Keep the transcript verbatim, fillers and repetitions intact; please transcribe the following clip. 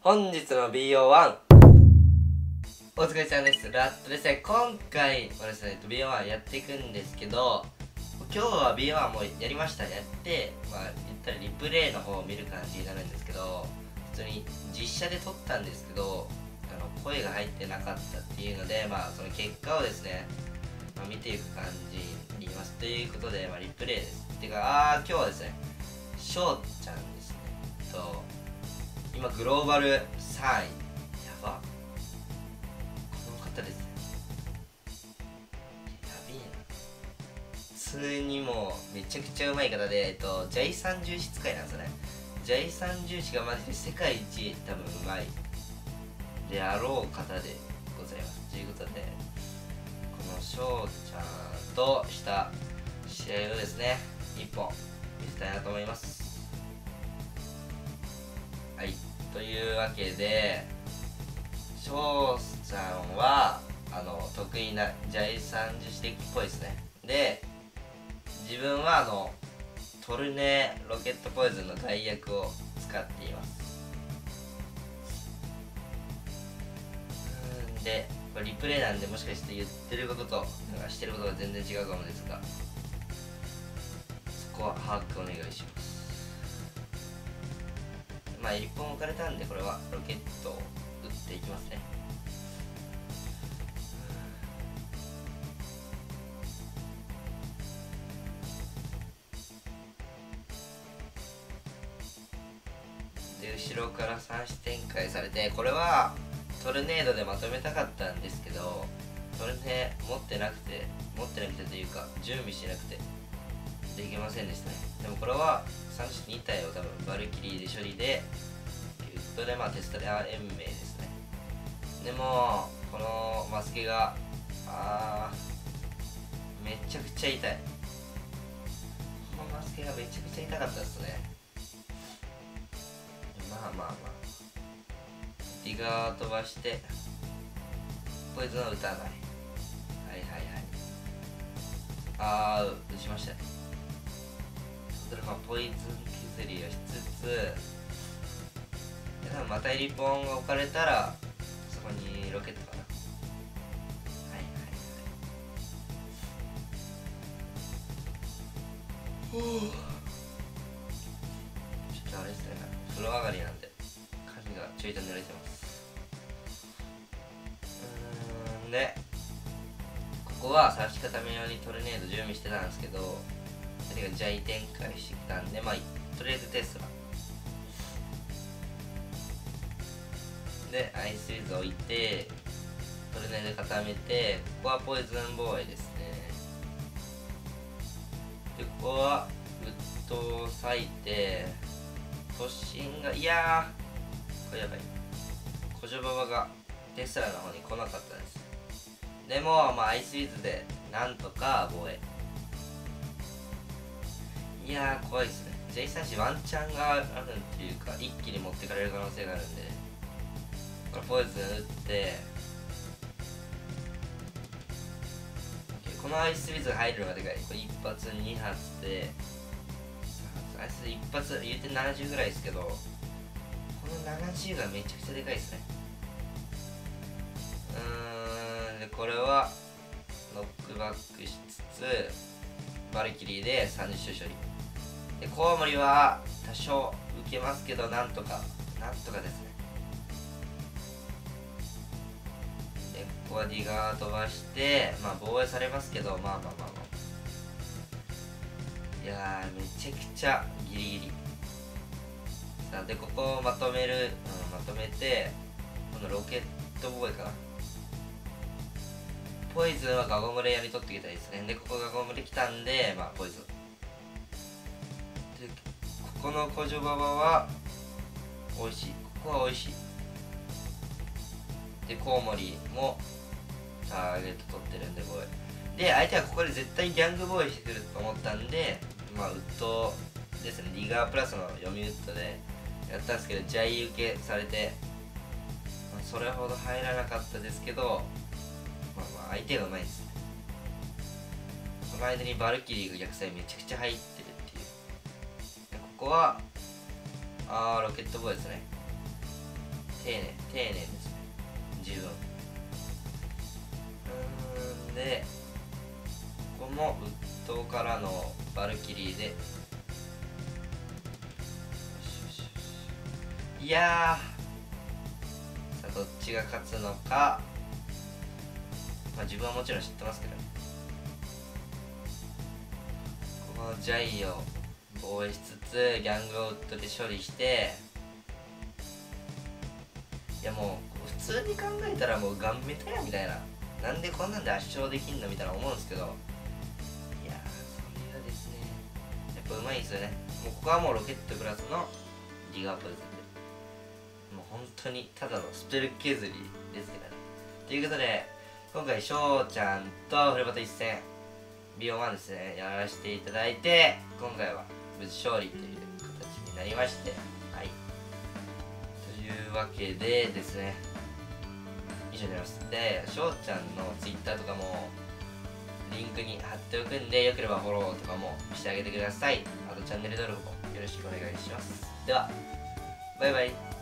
本日の ビーオーワン お疲れ様です。ラットですね。今回はですね ビーオーワン やっていくんですけど、今日は ビーオーワン もうやりました。やってまあ言ったらリプレイの方を見る感じになるんですけど、普通に実写で撮ったんですけど、あの声が入ってなかったっていうので、まあその結果をですね、まあ、見ていく感じにいきます。ということで、まあ、リプレイです。てかあー今日はですね、しょうちゃんですねと今グローバルさんい、やば、この方ですね、やべえな。普通にもうめちゃくちゃうまい方で、えっとジャイさん重視使いなんですよね。ジャイさん重視がマジで世界一多分うまいであろう方でございます。ということで、このしょうちゃんとした試合をですね一本見せたいなと思います。はい、というわけで、翔さんはあの得意なジャイさん重視デッキっぽいですね。で、自分はあのトルネロケットポイズンの代役を使っています。うんで、これリプレイなんで、もしかして言ってることとなんかしてることが全然違うかもですが、そこは把握お願いします。まあいっぽん置かれたんで、これはロケットを打っていきますね。で、後ろからさん子展開されて、これはトルネードでまとめたかったんですけど、トルネ持ってなくて持ってなくてというか準備してなくてできませんでしたね。でもこれはさん子に体を多分バルキリーで処理で、ウッドでまあテストレア延命ですね。でもこのマスケがあーめちゃくちゃ痛い。このマスケがめちゃくちゃ痛かったですね。まあまあまあディガー飛ばしてポイズンは打たない。はいはいはい、あー打ちましたね。それまあポイズン削りをしつつ、またエリポンが置かれたらそこにロケットかな。はいはいはい。ちょっとあれですね、風呂上がりなんで髪がちょいと濡れてます。うーんで、ここは差し固め用にトルネード準備してたんですけど、それがジャイ展開してきたんで、まあとりあえずテスラでアイスウィズ置いてトルネード固めて、ここはポイズン防衛ですね。で、ここはウッドを割いて突進が、いやーこれやばい、コジョババがテスラの方に来なかったです。でもまあアイスウィズでなんとか防衛。いやー怖いですね。 ジェイさん 子ワンチャンがあるっていうか、一気に持ってかれる可能性があるんで、これポイズン打って、このアイスウィズが入るのがでかい。これ一発二発でアイス一発言うてななじゅうぐらいですけど、このななじゅうがめちゃくちゃでかいですね。うーんで、これはノックバックしつつバルキリーでさんじゅう周処理で、コウモリは多少受けますけど、なんとかなんとかですね。で、ここはディガー飛ばして、まあ防衛されますけど、まあまあまあまあ、いやーめちゃくちゃギリギリ。さあで、ここをまとめる、うん、まとめて、このロケット防衛かな。ポイズンはガゴムレやり取ってきたいですね。で、ここガゴムレ来たんで、まあポイズンで、ここのコジョババは美味しい。ここは美味しい。で、コウモリもターゲット取ってるんで防衛で、相手はここで絶対ギャング防衛してくると思ったんで、まあウッドですね、リガープラスの読みウッドでやったんですけど、ジャイ受けされて、まあ、それほど入らなかったですけど、まあまあ相手がうまいですね。その間にバルキリーが逆サイめちゃくちゃ入ってるっていう。で、ここはあーロケットボーイですね。 丁寧丁寧ですね自分。うーんでここもウッドからのバルキリーで、いやーさあどっちが勝つのか、まあ自分はもちろん知ってますけどね。このジャイを防衛しつつギャングアウトで処理して、いやもう普通に考えたらもうガンメタやみたいな、なんでこんなんで圧勝できんのみたいな思うんですけど、いやーそれがですねやっぱうまいんですよね。もうここはもうロケットクラスのギガポイズンで、もう本当にただのスペル削りですけどね。ということで今回翔ちゃんとフレバト一戦 ビーオーワン ですねやらせていただいて、今回は無事勝利という形になりまして、はい、というわけでですね以上になります。で翔ちゃんの Twitter とかもリンクに貼っておくんで、よければフォローとかもしてあげてください。あとチャンネル登録もよろしくお願いします。ではバイバイ。